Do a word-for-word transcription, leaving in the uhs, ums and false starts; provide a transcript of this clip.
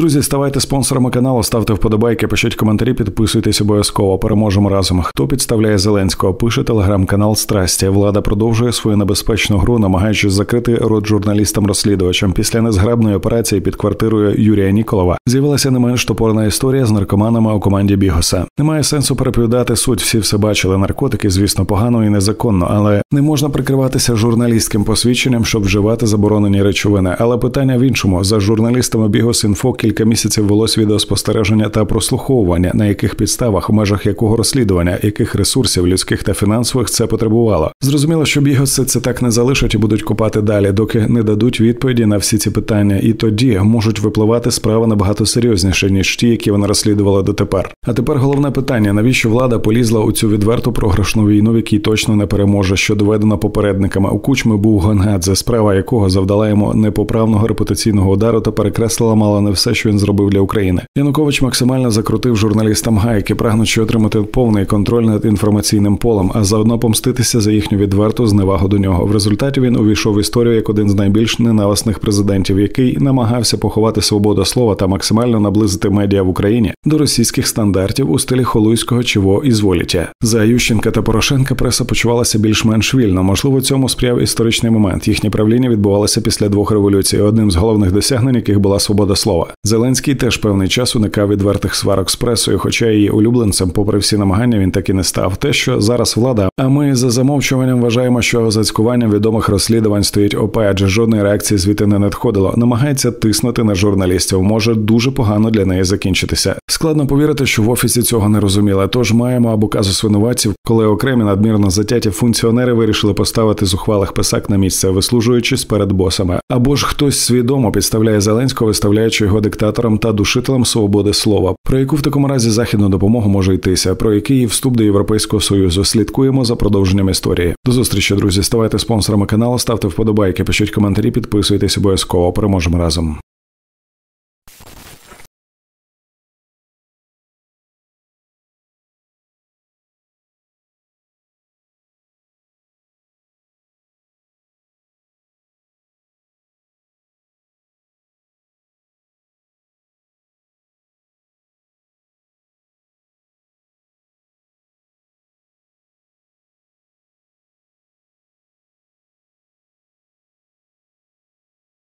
Друзі, ставайте спонсорами каналу, ставте вподобайки, пишіть коментарі, підписуйтесь обов'язково. Переможемо разом. Хто підставляє Зеленського? Пише телеграм-канал «Страсті». Влада продовжує свою небезпечну гру, намагаючись закрити рот журналістам-розслідувачам. Після незграбної операції під квартирою Юрія Ніколова з'явилася не менш топорна історія з наркоманами у команді Бігоса. Немає сенсу переповідати суть, всі все бачили. Наркотики, звісно, погано і незаконно, але не можна прикриватися журналістським посвідченням, щоб вживати заборонені речовини. Але питання в іншому. За журналістами Бігос.Інфо кілька місяців велось відеоспостереження та прослуховування, на яких підставах, в межах якого розслідування, яких ресурсів, людських та фінансових це потребувало. Зрозуміло, що Бігоси це так не залишать і будуть копати далі, доки не дадуть відповіді на всі ці питання. І тоді можуть випливати справи набагато серйозніше, ніж ті, які вони розслідували дотепер. А тепер головне питання, навіщо влада полізла у цю відверту програшну війну, в якій точно не переможе, що доведено попередниками. У Кучми був Гонгадзе, справа якого завдала йому непоправного репутаційного удару та перекреслила мало не все, що він зробив для України. Янукович максимально закрутив журналістам гайки, прагнучи отримати повний контроль над інформаційним полем, а заодно помститися за їхню відверту зневагу до нього. В результаті він увійшов в історію як один з найбільш ненависних президентів, який намагався поховати свободу слова та максимально наблизити медіа в Україні до російських стандартів у стилі Холуйського «Чего изволите». За Ющенка та Порошенка преса почувалася більш-менш вільно. Можливо, цьому сприяв історичний момент. Їхнє правління відбувалося після двох революцій, одним з головних досягнень яких була свобода слова. Зеленський теж певний час уникав відвертих сварок з пресою, хоча її улюбленцем, попри всі намагання, він так і не став. Те, що зараз влада, а ми за замовчуванням вважаємо, що за цькуванням відомих розслідувань стоїть ОП, адже жодної реакції звідти не надходило, намагається тиснути на журналістів, може дуже погано для неї закінчитися. Складно повірити, що в офісі цього не розуміли, тож маємо або казус винуватців, коли окремі надмірно затяті функціонери вирішили поставити зухвалих писак на місце, вислужуючись перед босами. Або ж хтось свідомо підставляє Зеленського, виставляючи його диктатором та душителем свободи слова. Про яку в такому разі західну допомогу може йтися, про який вступ до Європейського Союзу. Слідкуємо за продовженням історії. До зустрічі, друзі. Ставайте спонсорами каналу, ставте вподобайки, пишіть коментарі, підписуйтесь обов'язково. Переможемо разом.